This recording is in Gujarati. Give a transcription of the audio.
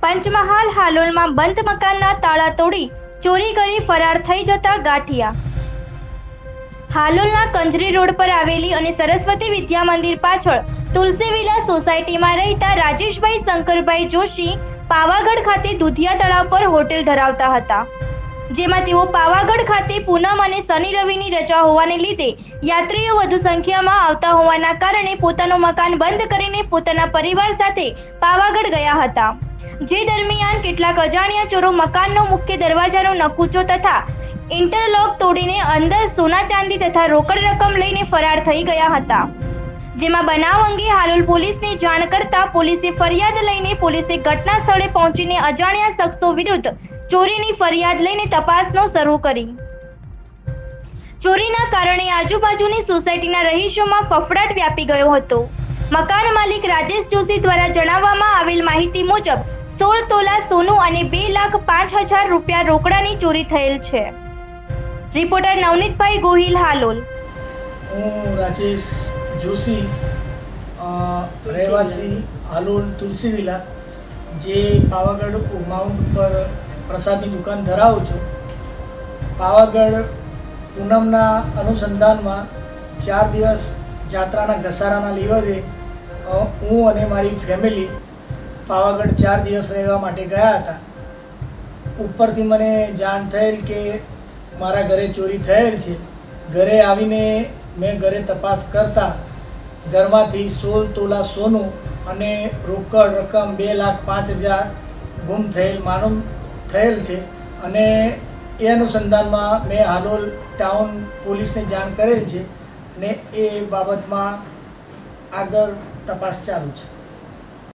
પંચમહાલ હાલોલમાં બંધ મકાનના તાળા તોડી ચોરી કરી ફરાર થઈ જતા ગાંઠિયા। હાલોલના કંજરી રોડ પર આવેલી અને સરસ્વતી વિદ્યા મંદિર પાછળ તુલસી વિલા સોસાયટીમાં રહેતા રાજેશભાઈ શંકરભાઈ જોશી પાવાગઢ ખાતે દુધિયા તળાવ પર હોટેલ ધરાવતા હતા, જેમાં તેઓ પાવાગઢ ખાતે પૂનમ અને શનિ રવિની રજા હોવાને લીધે યાત્રીઓ વધુ સંખ્યામાં આવતા હોવાના કારણે પોતાનું મકાન બંધ કરીને પોતાના પરિવાર સાથે પાવાગઢ ગયા હતા। જે દરમિયાન કેટલાક અજાણ્યા ચોરો મકાનનો મુખ્ય દરવાજાનો નકુચો તથા ઇન્ટરલોક તોડીને અંદર સોના ચાંદી તથા રોકડ રકમ લઈને ફરાર થઈ ગયા હતા, જેમાં બનાવ અંગે હાલોલ પોલીસને જાણ કરતા પોલીસે ફરિયાદ લઈને પોલીસે ઘટના સ્થળે પહોંચીને અજાણ્યા શખ્સો વિરુદ્ધ ચોરીની ફરિયાદ લઈને તપાસનો શરૂ કરી। ચોરીના કારણે આજુબાજુની સોસાયટીના રહીશોમાં ફફડાટ વ્યાપી ગયો હતો। મકાન માલિક રાજેશ જોશી દ્વારા જણાવવામાં આવેલ માહિતી મુજબ 16 તોલા સોનું અને 2,05,000 રૂપિયા રોકડાની ચોરી થયેલ છે। રિપોર્ટર નવનીતભાઈ ગોહિલ, હાલોલ। હું રાજેશ જોશી, રહેવાસી હાલોલ તુલસી વિલા, જે પાવાગઢ માઉન્ટ ઉપર પ્રસાદની દુકાન ધરાવું છું। પાવાગઢ પૂનમના અનુસંધાનમાં 4 દિવસ જાત્રાના ઘસારાના લીધે હું અને મારી ફેમિલી પાવાગઢ 4 દિવસ રહેવા માટે ગયા હતા। ઉપરથી મને જાણ થયેલ કે મારા ઘરે ચોરી થયેલ છે। ઘરે આવીને મેં ઘરે તપાસ કરતા ઘરમાંથી 16 તોલા સોનું અને રોકડ રકમ 2,05,000 ગુમ થયેલ માલુમ થયેલ છે, અને એ અનુસંધાનમાં મેં હાલોલ ટાઉન પોલીસને જાણ કરેલ છે, અને એ બાબતમાં આગળ તપાસ ચાલુ છે।